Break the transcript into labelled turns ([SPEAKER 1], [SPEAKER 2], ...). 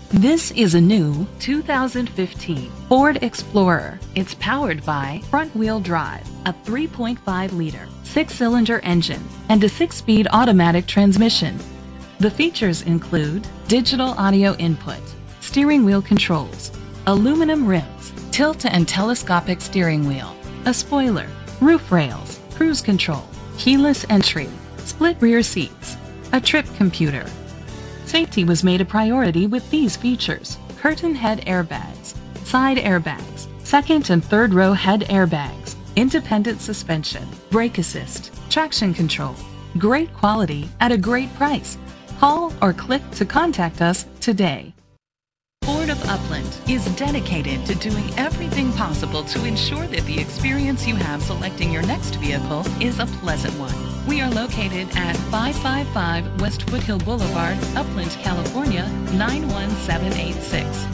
[SPEAKER 1] This is a new 2015 Ford Explorer. It's powered by front-wheel drive, a 3.5-liter, six-cylinder engine, and a six-speed automatic transmission. The features include digital audio input, steering wheel controls, aluminum rims, tilt and telescopic steering wheel, a spoiler, roof rails, cruise control, keyless entry, split rear seats, a trip computer. Safety was made a priority with these features: curtain head airbags, side airbags, second and third row head airbags, independent suspension, brake assist, traction control. Great quality at a great price. Call or click to contact us today. Ford of Upland is dedicated to doing everything possible to ensure that the experience you have selecting your next vehicle is a pleasant one. We are located at 555 West Foothill Boulevard, Upland, California, 91786.